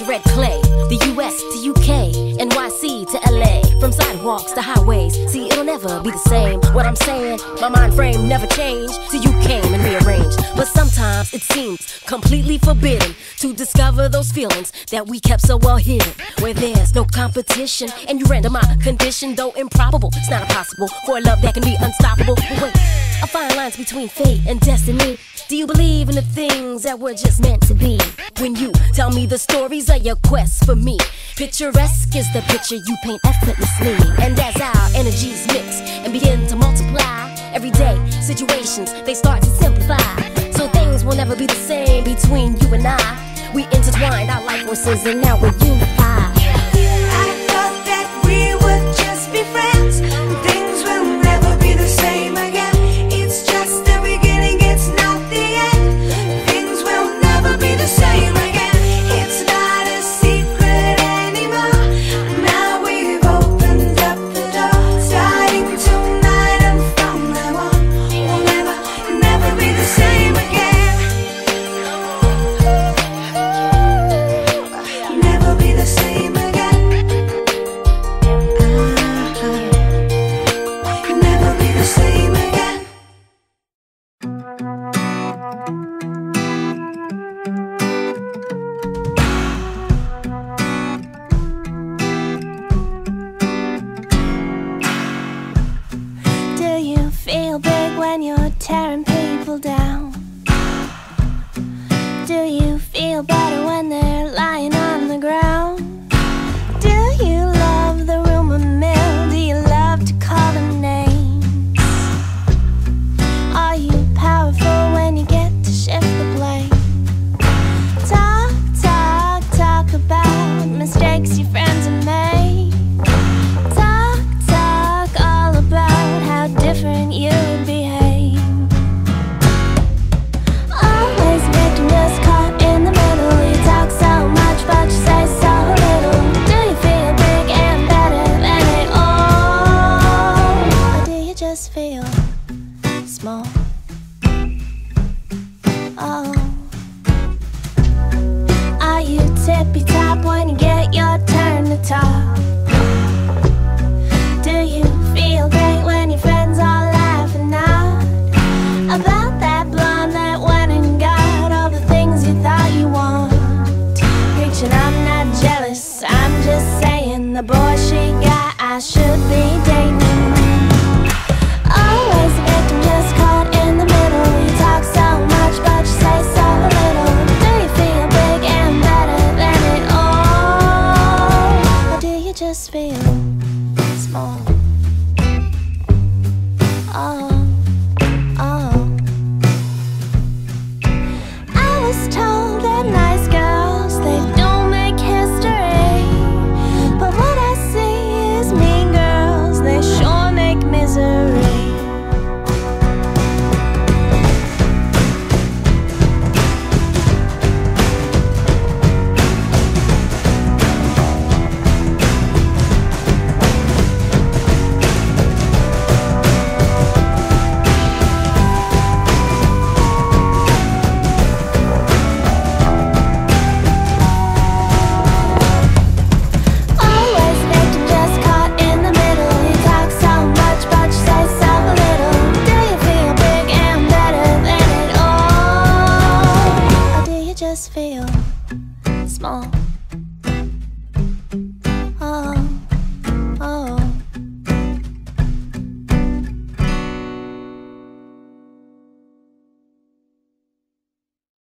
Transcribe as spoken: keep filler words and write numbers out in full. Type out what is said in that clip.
bunch of red clay. The U S to U K, N Y C to L A, from sidewalks to highways. See, it'll never be the same. What I'm saying, my mind frame never changed till you came and rearranged. But sometimes it seems completely forbidden to discover those feelings that we kept so well hidden, where there's no competition and you render my condition, though improbable. It's not impossible for a love that can be unstoppable. But wait, I find lines between fate and destiny. Do you believe in the things that were just meant to be? When you tell me the stories of your quest for me, picturesque is the picture you paint effortlessly. And as our energies mix and begin to multiply, everyday situations, they start to simplify. So things will never be the same between you and I. We intertwined our life forces and now we're unified. I thought that we would just be friends. Things will never be the same again. It's just the beginning, it's not the end. Things will never be the same again. It's not a secret anymore. Now we've opened up the door. Starting tonight and from now on, we'll never, never be the same again. Never be the same again. Never be the same again. Do you feel big when you're tearing people down? Do you feel better when they're lying on the ground? Do you love the rumor mill? Do you love to call them names? Are you powerful when you get to shift the blame? Talk, talk, talk about mistakes your friends have made. Talk, talk all about how different you would behave. Always victim, just caught in the middle. You talk so much but you say so little. Do you feel big and better than it all? Or do you just feel small? Oh, are you tippy top when you get your turn to talk?